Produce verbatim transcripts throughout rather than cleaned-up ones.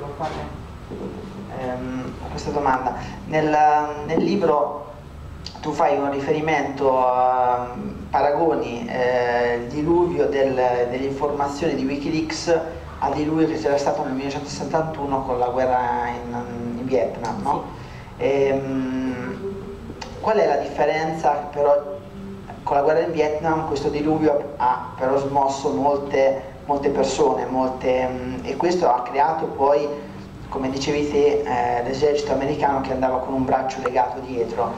volevo fare ehm, questa domanda. Nel, nel libro tu fai un riferimento a paragoni eh, il diluvio del, delle informazioni di Wikileaks al diluvio che c'era stato nel millenovecentosettantuno con la guerra in, in Vietnam, no? Sì. Ehm, qual è la differenza? Però con la guerra in Vietnam questo diluvio ha però smosso molte, molte persone, molte, e questo ha creato poi, come dicevi te, eh, l'esercito americano che andava con un braccio legato dietro.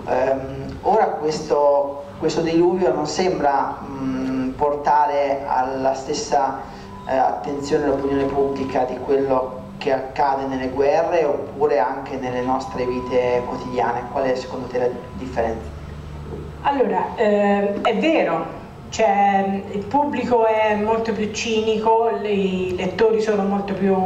Um, ora questo, questo diluvio non sembra um, portare alla stessa uh, attenzione l'opinione pubblica di quello che accade nelle guerre oppure anche nelle nostre vite quotidiane. Qual è secondo te la differenza? Allora, eh, è vero, cioè, il pubblico è molto più cinico, i lettori sono molto più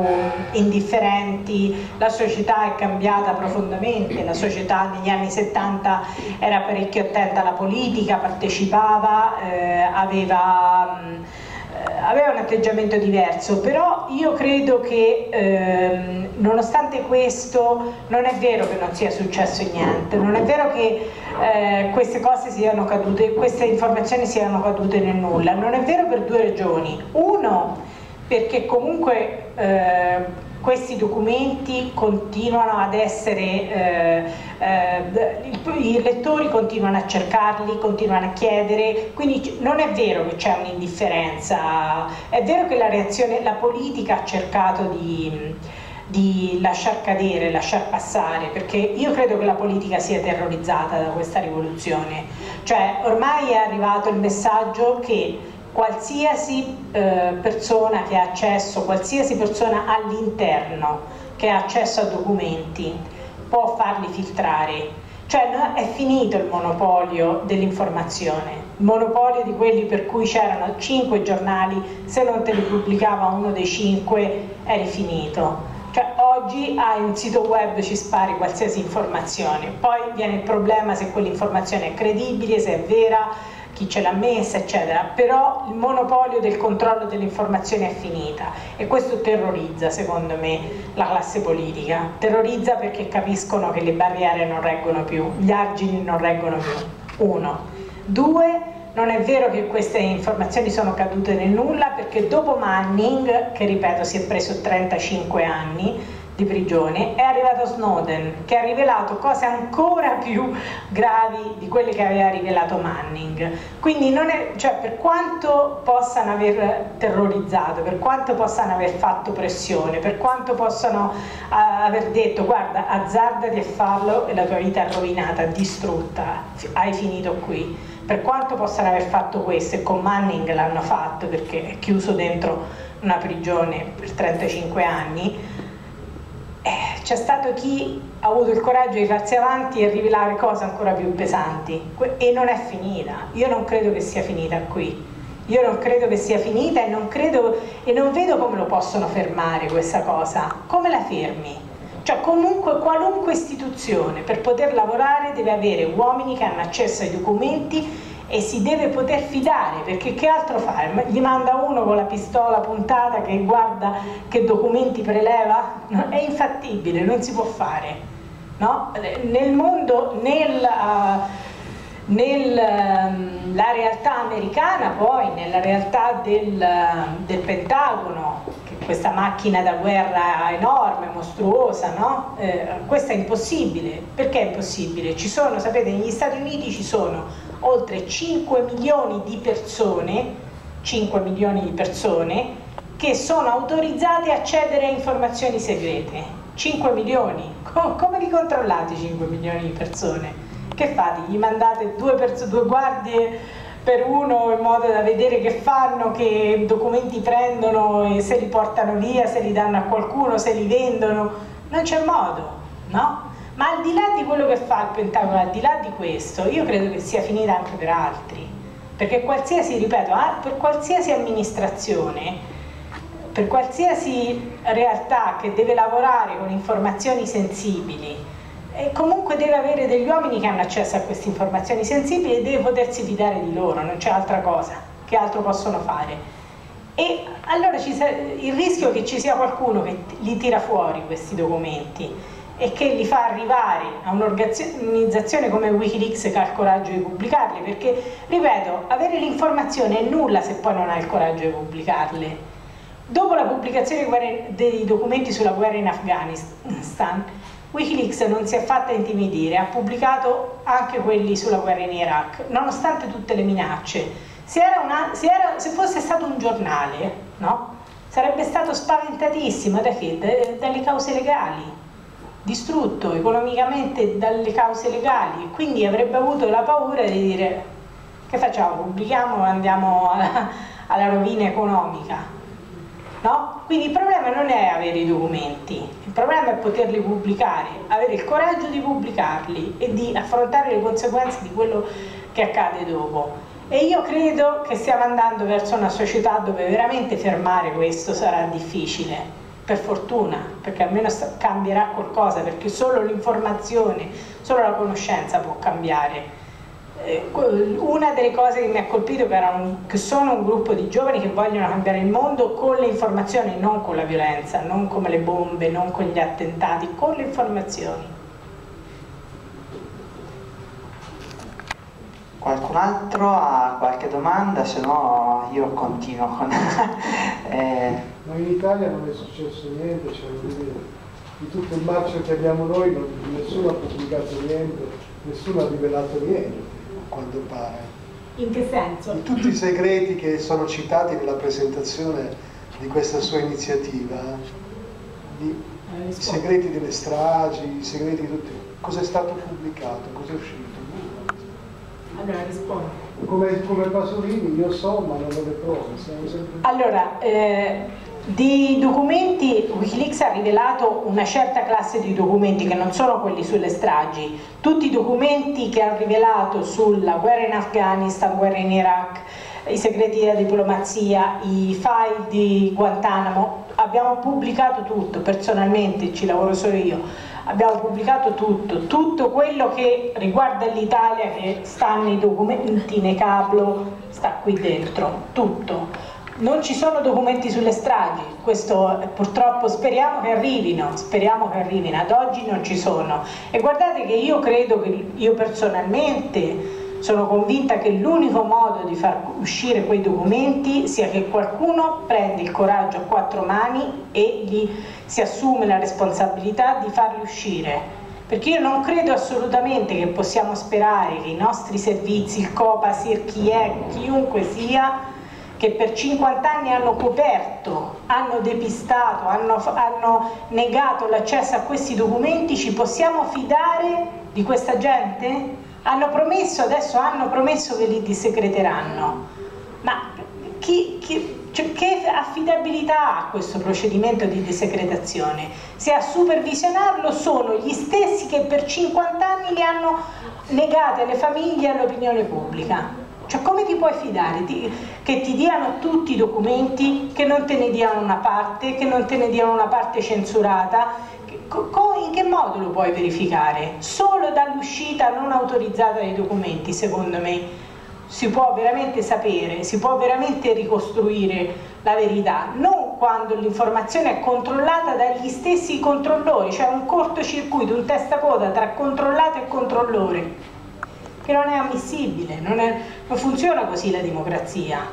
indifferenti, la società è cambiata profondamente, la società negli anni settanta era parecchio attenta alla politica, partecipava, eh, aveva, eh, aveva un atteggiamento diverso, però io credo che eh, nonostante questo non è vero che non sia successo niente, non è vero che eh, queste cose siano cadute, queste informazioni siano cadute nel nulla, non è vero per due ragioni. Uno, perché comunque eh, questi documenti continuano ad essere, eh, eh, i lettori continuano a cercarli, continuano a chiedere, quindi non è vero che c'è un'indifferenza, è vero che la reazione, la politica ha cercato di di lasciar cadere, lasciar passare, perché io credo che la politica sia terrorizzata da questa rivoluzione, cioè ormai è arrivato il messaggio che qualsiasi eh, persona che ha accesso, qualsiasi persona all'interno che ha accesso a documenti può farli filtrare, cioè no, è finito il monopolio dell'informazione, il monopolio di quelli per cui c'erano cinque giornali, se non te li pubblicava uno dei cinque eri finito. Cioè oggi hai un sito web, ci spari qualsiasi informazione, poi viene il problema se quell'informazione è credibile, se è vera, chi ce l'ha messa, eccetera, però il monopolio del controllo dell'informazione è finita e questo terrorizza secondo me la classe politica, terrorizza perché capiscono che le barriere non reggono più, gli argini non reggono più, uno. Due, non è vero che queste informazioni sono cadute nel nulla perché dopo Manning, che ripeto si è preso trentacinque anni di prigione, è arrivato Snowden che ha rivelato cose ancora più gravi di quelle che aveva rivelato Manning. Quindi non è, cioè, per quanto possano aver terrorizzato, per quanto possano aver fatto pressione, per quanto possano uh, aver detto guarda azzardati a farlo e la tua vita è rovinata, distrutta, hai finito qui, per quanto possano aver fatto questo, e con Manning l'hanno fatto perché è chiuso dentro una prigione per trentacinque anni, eh, c'è stato chi ha avuto il coraggio di farsi avanti e rivelare cose ancora più pesanti e non è finita. Io non credo che sia finita qui, io non credo che sia finita e non credo e non vedo come lo possono fermare questa cosa. Come la fermi? Cioè comunque qualunque istituzione per poter lavorare deve avere uomini che hanno accesso ai documenti e si deve poter fidare, perché che altro fare? Gli manda uno con la pistola puntata che guarda che documenti preleva? No, è infattibile, non si può fare, no? Nel mondo, nel, uh, nella um, realtà americana, poi nella realtà del, uh, del Pentagono, questa macchina da guerra enorme, mostruosa, no? Eh, questo è impossibile. Perché è impossibile? Ci sono, sapete, negli Stati Uniti ci sono oltre cinque milioni di persone, cinque milioni di persone che sono autorizzate a accedere a informazioni segrete. cinque milioni. Come li controllate cinque milioni di persone? Che fate? Gli mandate due, due guardie per uno in modo da vedere che fanno, che documenti prendono e se li portano via, se li danno a qualcuno, se li vendono? Non c'è modo, no? Ma al di là di quello che fa il Pentagono, al di là di questo, io credo che sia finita anche per altri, perché qualsiasi, ripeto, per qualsiasi amministrazione, per qualsiasi realtà che deve lavorare con informazioni sensibili, e comunque deve avere degli uomini che hanno accesso a queste informazioni sensibili e deve potersi fidare di loro, non c'è altra cosa, che altro possono fare. E allora ci il rischio che ci sia qualcuno che li tira fuori questi documenti e che li fa arrivare a un'organizzazione come Wikileaks che ha il coraggio di pubblicarli, perché, ripeto, avere l'informazione è nulla se poi non hai il coraggio di pubblicarle. Dopo la pubblicazione dei documenti sulla guerra in Afghanistan, Wikileaks non si è fatta intimidire, ha pubblicato anche quelli sulla guerra in Iraq, nonostante tutte le minacce. Se, era una, se, era, se fosse stato un giornale, no? Sarebbe stato spaventatissimo da che? Da, dalle cause legali, distrutto economicamente dalle cause legali, quindi avrebbe avuto la paura di dire: che facciamo? Pubblichiamo e andiamo alla, alla rovina economica, no? Quindi il problema non è avere i documenti, il problema è poterli pubblicare, avere il coraggio di pubblicarli e di affrontare le conseguenze di quello che accade dopo. E io credo che stiamo andando verso una società dove veramente fermare questo sarà difficile, per fortuna, perché almeno cambierà qualcosa, perché solo l'informazione, solo la conoscenza può cambiare. Eh, una delle cose che mi ha colpito che, era un, che sono un gruppo di giovani che vogliono cambiare il mondo con le informazioni, non con la violenza, non come le bombe, non con gli attentati, con le informazioni. Qualcun altro ha qualche domanda? Se no io continuo con... eh... Ma in Italia non è successo niente, cioè, di tutto il marcio che abbiamo noi non, nessuno ha pubblicato niente, nessuno ha rivelato niente, a quanto pare. In che senso? Di tutti i segreti che sono citati nella presentazione di questa sua iniziativa, di, eh, i segreti delle stragi, i segreti di tutti, cosa è stato pubblicato, cosa è uscito? Allora rispondo. Come, come Pasolini io so, ma non ho le prove. Siamo sempre... Allora, eh, di documenti, Wikileaks ha rivelato una certa classe di documenti che non sono quelli sulle stragi. Tutti i documenti che ha rivelato sulla guerra in Afghanistan, guerra in Iraq, i segreti della diplomazia, i file di Guantanamo, abbiamo pubblicato tutto, personalmente ci lavoro solo io. Abbiamo pubblicato tutto, tutto quello che riguarda l'Italia che sta nei documenti, nei cablo, sta qui dentro, tutto. Non ci sono documenti sulle stragi, questo purtroppo speriamo che arrivino, speriamo che arrivino, ad oggi non ci sono. E guardate che io credo che io personalmente sono convinta che l'unico modo di far uscire quei documenti sia che qualcuno prenda il coraggio a quattro mani e gli si assume la responsabilità di farli uscire, perché io non credo assolutamente che possiamo sperare che i nostri servizi, il Copasir, chi è, chiunque sia, che per cinquanta anni hanno coperto, hanno depistato, hanno, hanno negato l'accesso a questi documenti, ci possiamo fidare di questa gente? Hanno promesso, adesso hanno promesso che li dissegreteranno, ma chi, chi, cioè, che affidabilità ha questo procedimento di desecretazione? Se a supervisionarlo sono gli stessi che per cinquanta anni li hanno negati alle famiglie e all'opinione pubblica. Cioè, come ti puoi fidare ti, che ti diano tutti i documenti, che non te ne diano una parte, che non te ne diano una parte censurata? In che modo lo puoi verificare? Solo dall'uscita non autorizzata dei documenti, secondo me, si può veramente sapere, si può veramente ricostruire la verità, non quando l'informazione è controllata dagli stessi controllori, cioè un cortocircuito, un testacoda tra controllato e controllore, che non è ammissibile, non, è, non funziona così la democrazia.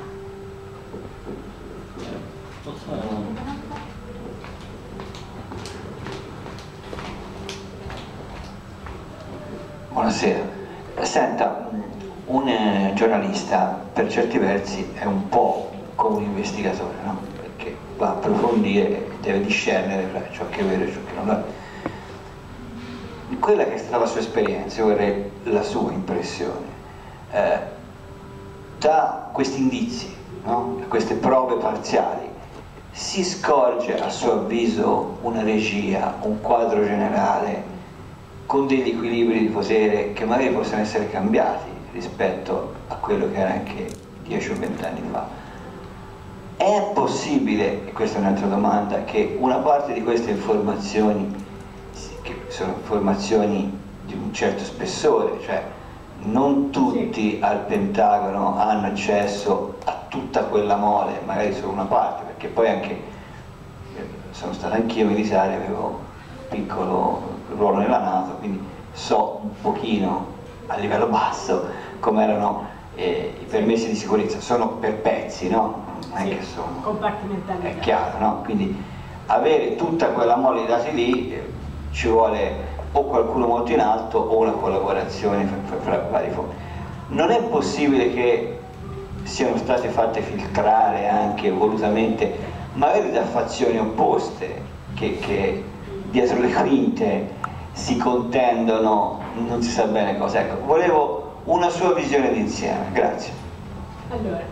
Buonasera. Senta, un eh, giornalista per certi versi è un po' come un investigatore, no? Perché va a approfondire e deve discernere fra ciò che è vero e ciò che non è. Quella che è stata la sua esperienza, vorrei la sua impressione, eh, da questi indizi, no? Da queste prove parziali, si scorge a suo avviso una regia, un quadro generale con degli equilibri di potere che magari possono essere cambiati rispetto a quello che era anche dieci o venti anni fa. È possibile, e questa è un'altra domanda, che una parte di queste informazioni, che sono informazioni di un certo spessore, cioè non tutti al Pentagono hanno accesso a tutta quella mole, magari solo una parte, perché poi anche eh, sono stato anch'io militare, avevo un piccolo ruolo nella NATO, quindi so un pochino a livello basso come erano eh, i permessi di sicurezza, sono per pezzi, no? Non è che sono compartimentalizzati. È chiaro, no? Quindi avere tutta quella mole di dati lì eh, ci vuole o qualcuno molto in alto o una collaborazione fra, fra, fra vari fondi. Non è possibile che siano state fatte filtrare anche volutamente, magari da fazioni opposte, che, che dietro le quinte si contendono, non si sa bene cosa. Ecco, volevo una sua visione d'insieme, grazie. Allora.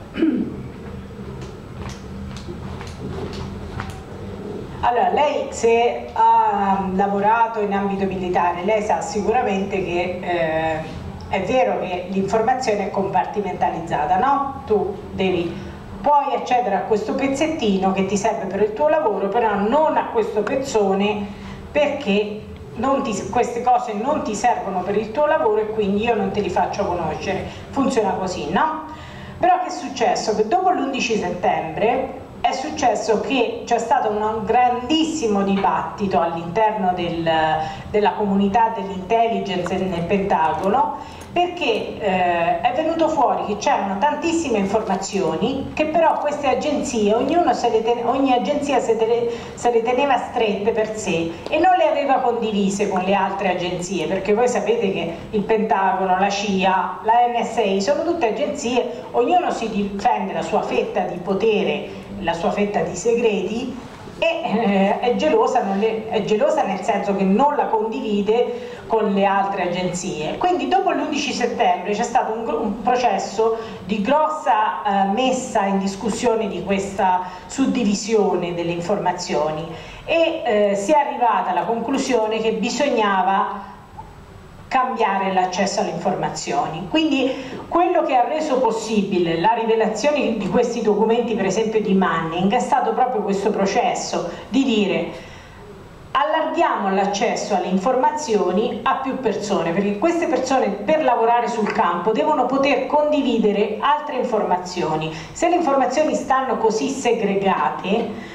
Allora, lei se ha lavorato in ambito militare, lei sa sicuramente che eh, è vero che l'informazione è compartimentalizzata, no? Tu devi, puoi accedere a questo pezzettino che ti serve per il tuo lavoro, però non a questo pezzone, perché non ti, queste cose non ti servono per il tuo lavoro e quindi io non te li faccio conoscere. Funziona così, no? Però che è successo? Che dopo l'undici settembre è successo che c'è stato un grandissimo dibattito all'interno del, della comunità dell'intelligence nel Pentagono, perché eh, è venuto fuori che c'erano tantissime informazioni che però queste agenzie, ognuno se le ten- ogni agenzia se, te- se le teneva strette per sé e non le aveva condivise con le altre agenzie, perché voi sapete che il Pentagono, la C I A, la N S A sono tutte agenzie, ognuno si difende la sua fetta di potere, la sua fetta di segreti e eh, è, gelosa, non le, è gelosa nel senso che non la condivide con le altre agenzie. Quindi dopo l'undici settembre c'è stato un, un processo di grossa eh, messa in discussione di questa suddivisione delle informazioni e eh, si è arrivata alla conclusione che bisognava cambiare l'accesso alle informazioni. Quindi quello che ha reso possibile la rivelazione di questi documenti, per esempio di Manning, è stato proprio questo processo di dire allarghiamo l'accesso alle informazioni a più persone, perché queste persone per lavorare sul campo devono poter condividere altre informazioni. Se le informazioni stanno così segregate,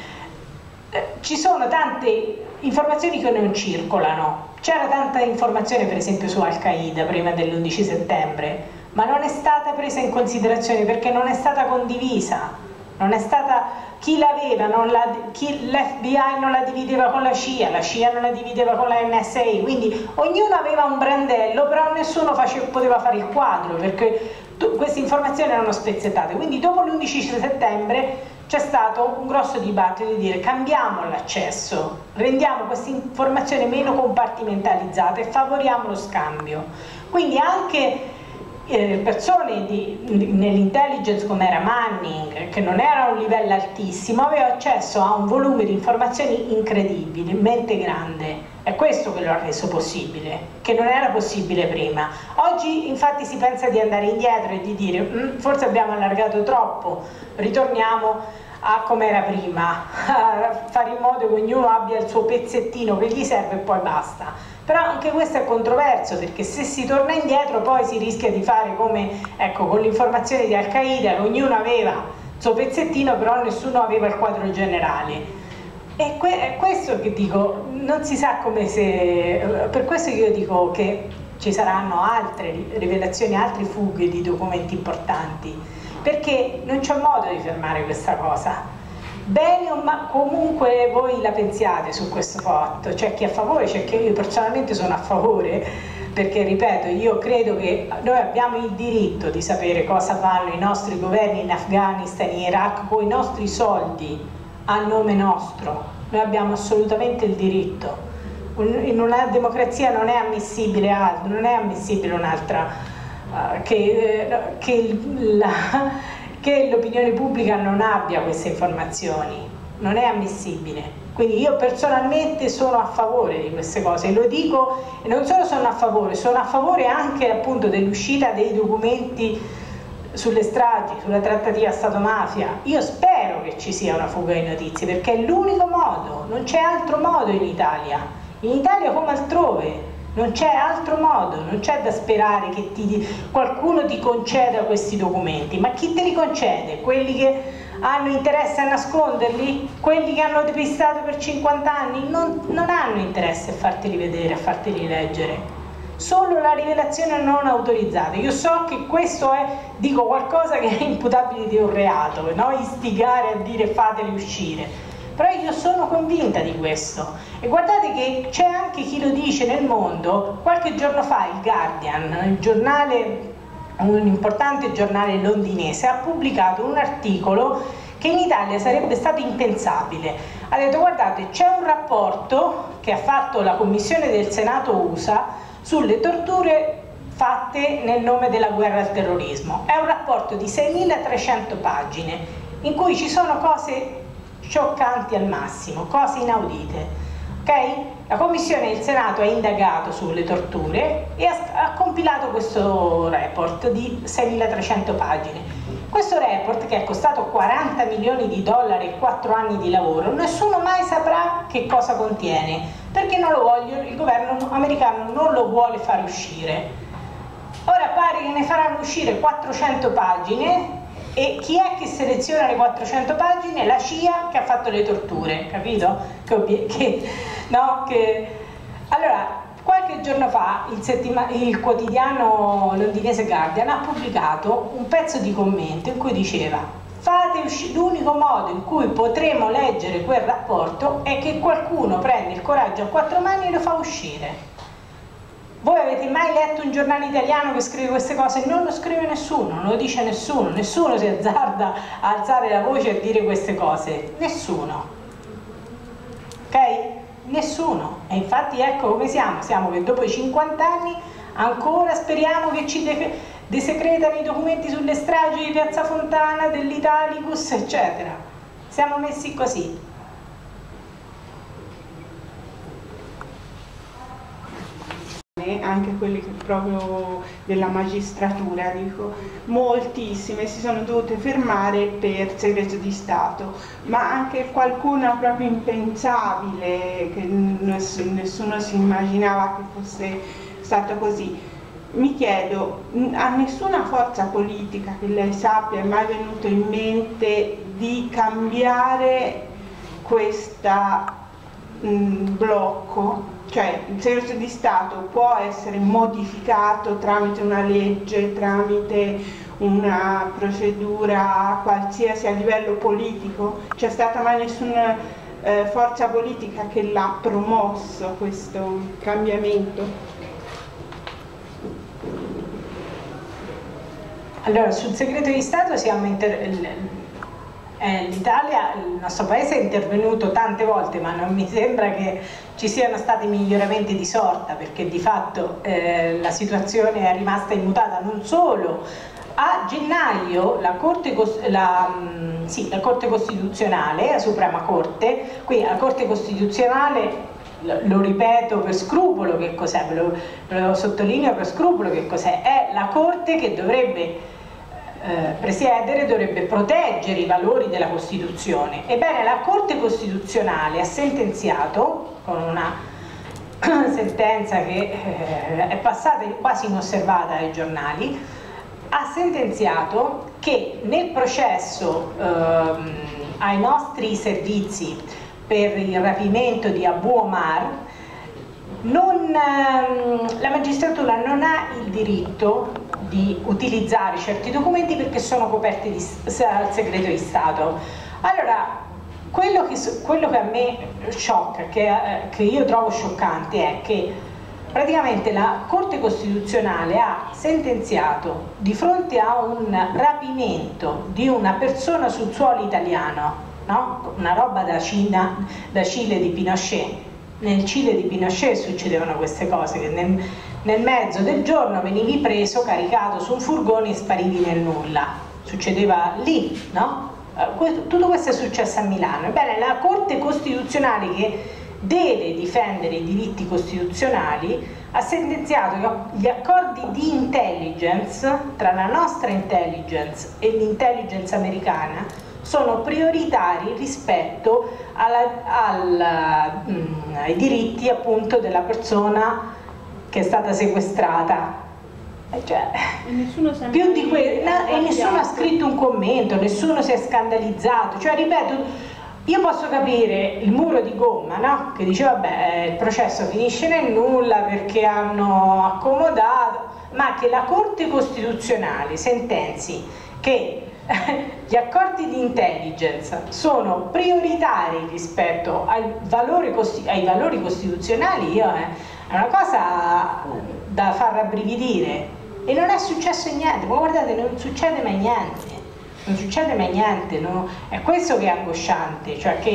eh, ci sono tante informazioni che non circolano. C'era tanta informazione per esempio su Al-Qaeda prima dell'undici settembre, ma non è stata presa in considerazione perché non è stata condivisa, non è stata, chi l'aveva, l'F B I non la divideva con la C I A, la C I A non la divideva con la N S A, quindi ognuno aveva un brandello, però nessuno face, poteva fare il quadro perché queste informazioni erano spezzettate. Quindi dopo l'undici settembre c'è stato un grosso dibattito di dire cambiamo l'accesso, rendiamo questa informazione meno compartimentalizzata e favoriamo lo scambio. Quindi anche eh, persone nell'intelligence come era Manning, che non era a un livello altissimo, aveva accesso a un volume di informazioni incredibilmente grande. È questo che lo ha reso possibile, che non era possibile prima. Oggi infatti si pensa di andare indietro e di dire mm, forse abbiamo allargato troppo, ritorniamo a come era prima, a fare in modo che ognuno abbia il suo pezzettino che gli serve e poi basta. Però anche questo è controverso, perché se si torna indietro poi si rischia di fare come, ecco, con l'informazione di Al-Qaeda, che ognuno aveva il suo pezzettino però nessuno aveva il quadro generale. E que- è questo che dico, non si sa come se, per questo che io dico che ci saranno altre rivelazioni, altre fughe di documenti importanti, perché non c'è modo di fermare questa cosa. Bene o ma comunque voi la pensiate su questo fatto, c'è chi è a favore, c'è chi, io personalmente sono a favore, perché ripeto, io credo che noi abbiamo il diritto di sapere cosa fanno i nostri governi in Afghanistan, in Iraq, con i nostri soldi a nome nostro. Noi abbiamo assolutamente il diritto. In una democrazia non è ammissibile altro, non è ammissibile un'altra uh, che, uh, che, che l'opinione pubblica non abbia queste informazioni, non è ammissibile. Quindi io personalmente sono a favore di queste cose e lo dico, e non solo sono a favore, sono a favore anche appunto dell'uscita dei documenti sulle stragi, sulla trattativa Stato-mafia. Io spero che ci sia una fuga di notizie, perché è l'unico modo, non c'è altro modo in Italia. In Italia come altrove non c'è altro modo, non c'è da sperare che ti, qualcuno ti conceda questi documenti. Ma chi te li concede? Quelli che hanno interesse a nasconderli? Quelli che hanno depistato per cinquanta anni? Non, non hanno interesse a farteli vedere, a farteli leggere. Solo la rivelazione non autorizzata. Io so che questo è, dico, qualcosa che è imputabile di un reato, no? Istigare a dire fateli uscire. Però io sono convinta di questo, e guardate che c'è anche chi lo dice nel mondo. Qualche giorno fa il Guardian, il giornale, un importante giornale londinese, ha pubblicato un articolo che in Italia sarebbe stato impensabile. Ha detto: guardate, c'è un rapporto che ha fatto la Commissione del Senato U S A sulle torture fatte nel nome della guerra al terrorismo. È un rapporto di seimilatrecento pagine in cui ci sono cose scioccanti al massimo, cose inaudite. Okay? La Commissione del Senato ha indagato sulle torture e ha, ha compilato questo report di seimilatrecento pagine. Questo report, che è costato quaranta milioni di dollari e quattro anni di lavoro, nessuno mai saprà che cosa contiene, perché non lo voglio, il governo americano non lo vuole far uscire. Ora pare che ne faranno uscire quattrocento pagine. E chi è che seleziona le quattrocento pagine? La C I A, che ha fatto le torture, capito? Che, che, no, che... Allora, qualche giorno fa il, settima... il quotidiano londinese Guardian ha pubblicato un pezzo di commento in cui diceva: fate uscire, l'unico modo in cui potremo leggere quel rapporto è che qualcuno prende il coraggio a quattro mani e lo fa uscire. Voi avete mai letto un giornale italiano che scrive queste cose? Non lo scrive nessuno, non lo dice nessuno, nessuno si azzarda a alzare la voce e a dire queste cose, nessuno, ok? Nessuno. E infatti ecco come siamo, siamo che dopo i cinquanta anni ancora speriamo che ci de desecretano i documenti sulle stragi di Piazza Fontana, dell'Italicus, eccetera. Siamo messi così. Anche quelli che proprio della magistratura, dico, moltissime si sono dovute fermare per segreto di Stato, ma anche qualcuna proprio impensabile, che nessuno si immaginava che fosse stato così. Mi chiedo, a nessuna forza politica che lei sappia è mai venuto in mente di cambiare questo blocco? Cioè, il segreto di Stato può essere modificato tramite una legge, tramite una procedura qualsiasi a livello politico? C'è stata mai nessuna eh, forza politica che l'ha promosso questo cambiamento? Allora, sul segreto di Stato siamo inter... Eh, l'Italia, il nostro paese è intervenuto tante volte, ma non mi sembra che ci siano stati miglioramenti di sorta, perché di fatto eh, la situazione è rimasta immutata. Non solo, a gennaio la Corte, la, mh, sì, la Corte Costituzionale, la Suprema Corte, qui la Corte Costituzionale, lo, lo ripeto per scrupolo che cos'è, ve lo, ve lo sottolineo per scrupolo che cos'è, è la Corte che dovrebbe Eh, presiedere, dovrebbe proteggere i valori della Costituzione. Ebbene, la Corte Costituzionale ha sentenziato, con una sentenza che eh, è passata quasi inosservata ai giornali, ha sentenziato che nel processo ehm, ai nostri servizi per il rapimento di Abu Omar non, ehm, la magistratura non ha il diritto di utilizzare certi documenti perché sono coperti dal segreto di Stato. Allora, quello che, quello che a me sciocca, che, eh, che io trovo scioccante, è che praticamente la Corte Costituzionale ha sentenziato di fronte a un rapimento di una persona sul suolo italiano, no? Una roba da, Cina, da Cile di Pinochet. Nel Cile di Pinochet succedevano queste cose, che nel, nel mezzo del giorno venivi preso, caricato su un furgone e sparivi nel nulla. Succedeva lì, no? Tutto questo è successo a Milano. Ebbene, la Corte Costituzionale, che deve difendere i diritti costituzionali, ha sentenziato che gli accordi di intelligence tra la nostra intelligence e l'intelligence americana sono prioritari rispetto alla, alla, mh, ai diritti appunto della persona che è stata sequestrata. Cioè, e nessuno, più di que- no, e nessuno ha scritto un commento, nessuno si è scandalizzato. Cioè, ripeto, io posso capire il muro di gomma, no? Che dice vabbè, il processo finisce nel nulla perché hanno accomodato, ma che la Corte Costituzionale sentenzi che gli accordi di intelligence sono prioritari rispetto ai valori, ai valori costituzionali, io, eh, è una cosa da far rabbrividire. E non è successo niente, ma guardate, non succede mai niente, non succede mai niente, no? È questo che è angosciante, cioè che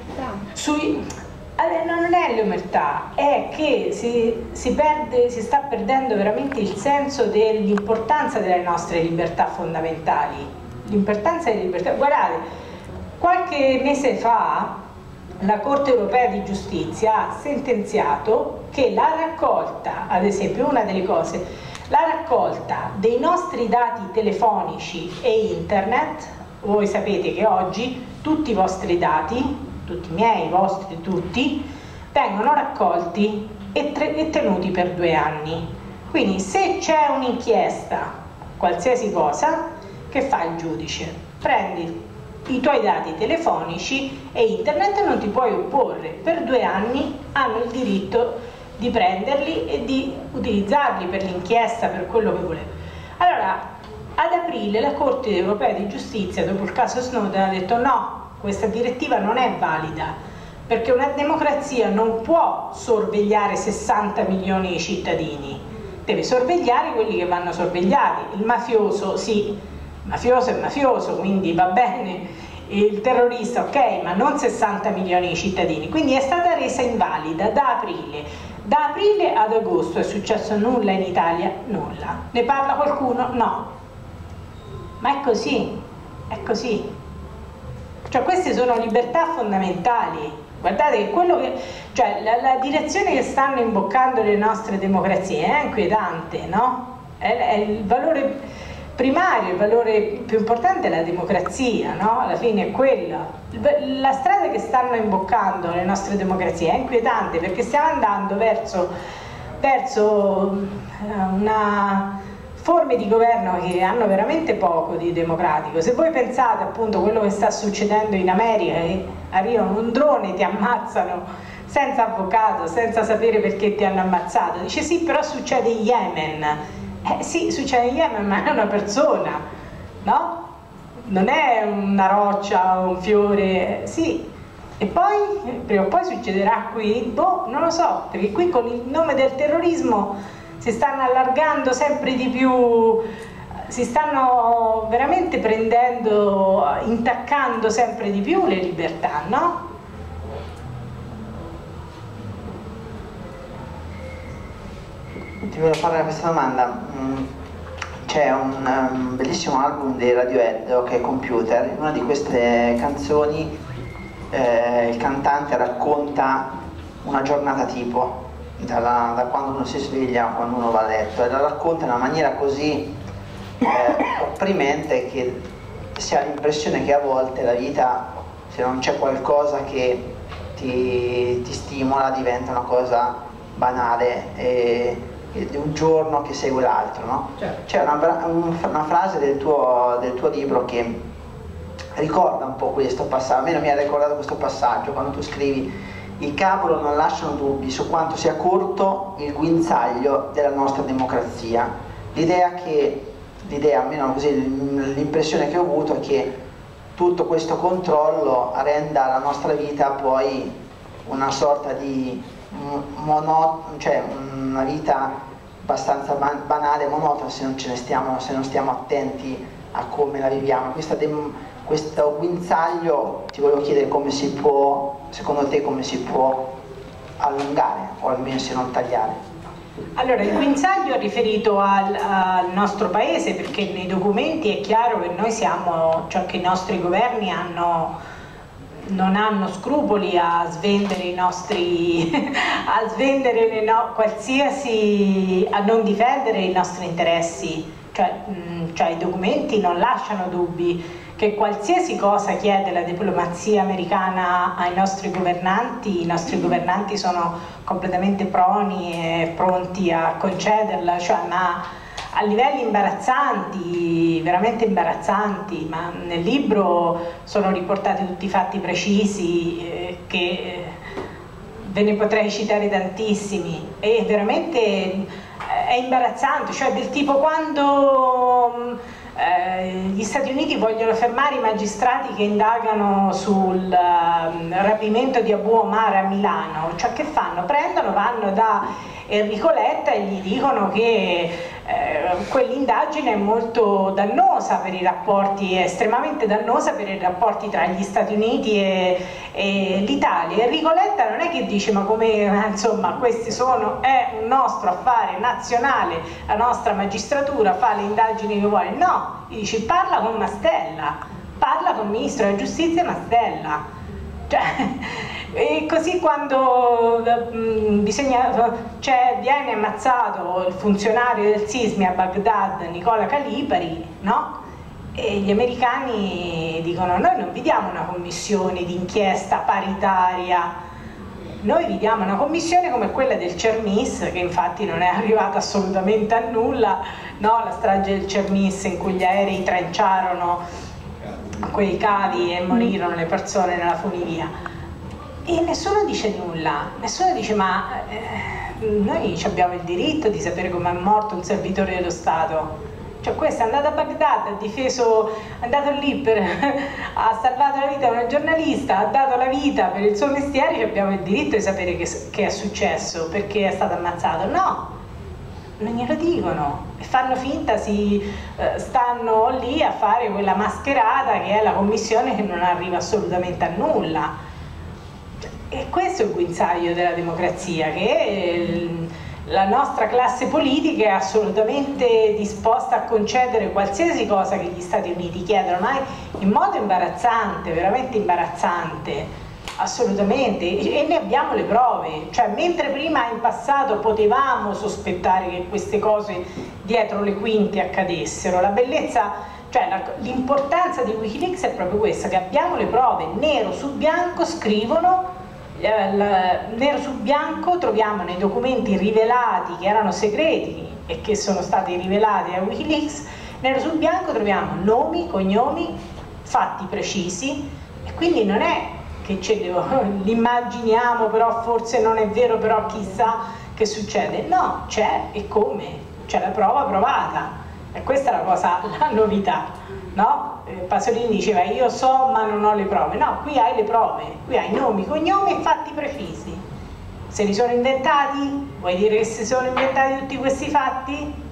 sui, non è l'omertà, è che si, si, perde, si sta perdendo veramente il senso dell'importanza delle nostre libertà fondamentali, l'importanza delle libertà. Guardate, qualche mese fa la Corte Europea di Giustizia ha sentenziato che la raccolta, ad esempio, una delle cose, la raccolta dei nostri dati telefonici e internet, voi sapete che oggi tutti i vostri dati, tutti i miei, i vostri, tutti, vengono raccolti e, e tenuti per due anni. Quindi se c'è un'inchiesta, qualsiasi cosa, che fa il giudice? Prendi i tuoi dati telefonici e internet e non ti puoi opporre. Per due anni hanno il diritto di prenderli e di utilizzarli per l'inchiesta, per quello che volevano. Allora, ad aprile la Corte Europea di Giustizia, dopo il caso Snowden, ha detto no, questa direttiva non è valida, perché una democrazia non può sorvegliare sessanta milioni di cittadini, deve sorvegliare quelli che vanno sorvegliati. Il mafioso, sì, il mafioso è mafioso, quindi va bene, il terrorista ok, ma non sessanta milioni di cittadini. Quindi è stata resa invalida da aprile. Da aprile ad agosto è successo nulla in Italia? Nulla. Ne parla qualcuno? No. Ma è così, è così. Cioè queste sono libertà fondamentali. Guardate che quello che, cioè la, la direzione che stanno imboccando le nostre democrazie è inquietante, no? È, è il valore primario, il valore più importante è la democrazia, no? Alla fine è quella. La strada che stanno imboccando le nostre democrazie è inquietante, perché stiamo andando verso, verso una forme di governo che hanno veramente poco di democratico. Se voi pensate appunto a quello che sta succedendo in America, che arrivano un drone, ti ammazzano senza avvocato, senza sapere perché ti hanno ammazzato, dice sì, però succede in Yemen. Eh sì, succede in Yemen, ma è una persona, no? Non è una roccia o un fiore, sì. E poi, prima o poi succederà qui, boh, non lo so, perché qui con il nome del terrorismo si stanno allargando sempre di più, si stanno veramente prendendo, intaccando sempre di più le libertà, no? Ti voglio fare questa domanda. C'è un, un bellissimo album dei Radiohead che è Computer. In una di queste canzoni eh, il cantante racconta una giornata tipo, dalla, da quando uno si sveglia a quando uno va a letto, e la racconta in una maniera così eh, opprimente che si ha l'impressione che a volte la vita, se non c'è qualcosa che ti, ti stimola, diventa una cosa banale e, e di un giorno che segue l'altro, no? Certo. C'è una, un, una frase del tuo, del tuo libro che ricorda un po' questo passaggio, a me non mi ha ricordato questo passaggio, quando tu scrivi: i cavolo non lasciano dubbi su quanto sia corto il guinzaglio della nostra democrazia. L'idea che, l'idea, almeno così, l'impressione che ho avuto è che tutto questo controllo renda la nostra vita poi una sorta di mono, cioè una vita abbastanza banale, monotona, se non ce ne stiamo, se non stiamo attenti a come la viviamo. Questa questo guinzaglio ti volevo chiedere come si può, secondo te, come si può allungare o almeno se non tagliare. Allora, il guinzaglio è riferito al, al nostro paese, perché nei documenti è chiaro che noi siamo, cioè che i nostri governi hanno, non hanno scrupoli a svendere i nostri, a svendere le no, qualsiasi, a non difendere i nostri interessi, cioè, mh, cioè i documenti non lasciano dubbi che qualsiasi cosa chiede la diplomazia americana ai nostri governanti, i nostri governanti sono completamente proni e pronti a concederla, cioè, ma a livelli imbarazzanti, veramente imbarazzanti, ma nel libro sono riportati tutti i fatti precisi eh, che eh, ve ne potrei citare tantissimi, e veramente eh, è imbarazzante, cioè del tipo quando Eh, gli Stati Uniti vogliono fermare i magistrati che indagano sul uh, rapimento di Abu Omar a Milano, cioè che fanno? Prendono, vanno da Enrico Letta e gli dicono che eh, quell'indagine è molto dannosa per i rapporti, è estremamente dannosa per i rapporti tra gli Stati Uniti e, e l'Italia. Enrico Letta non è che dice ma come, insomma, questi sono, è un nostro affare nazionale, la nostra magistratura fa le indagini che vuole, no, gli dice parla con Mastella, parla con il ministro della giustizia Mastella. Cioè, e così quando mh, bisogna, cioè, viene ammazzato il funzionario del Sismi a Baghdad, Nicola Calipari, no? E gli americani dicono noi non vi diamo una commissione d'inchiesta paritaria, noi vi diamo una commissione come quella del Cermis, che infatti non è arrivata assolutamente a nulla, no? La strage del Cermis in cui gli aerei tranciarono quei cavi e morirono le persone nella funivia, e nessuno dice nulla, nessuno dice ma eh, noi abbiamo il diritto di sapere come è morto un servitore dello Stato, cioè questo è andato a Baghdad, ha difeso, è andato lì per ha salvato la vita a una giornalista, ha dato la vita per il suo mestiere, cioè abbiamo il diritto di sapere che, che è successo, perché è stato ammazzato. No, non glielo dicono e fanno finta, si eh, stanno lì a fare quella mascherata che è la commissione che non arriva assolutamente a nulla. E questo è il guinzaglio della democrazia, che il, la nostra classe politica è assolutamente disposta a concedere qualsiasi cosa che gli Stati Uniti chiedono, ma in modo imbarazzante, veramente imbarazzante. Assolutamente, e ne abbiamo le prove, cioè mentre prima in passato potevamo sospettare che queste cose dietro le quinte accadessero, la bellezza, cioè l'importanza di Wikileaks è proprio questa, che abbiamo le prove, nero su bianco scrivono, eh, la, nero su bianco troviamo nei documenti rivelati che erano segreti e che sono stati rivelati a Wikileaks, nero su bianco troviamo nomi, cognomi, fatti precisi, e quindi non è che ce li immaginiamo, però forse non è vero, però chissà che succede. No, c'è, e come? C'è la prova provata, e questa è la cosa, la novità, no? Pasolini diceva io so ma non ho le prove. No, qui hai le prove, qui hai nomi, cognomi e fatti precisi. Se li sono inventati? Vuoi dire che si sono inventati tutti questi fatti?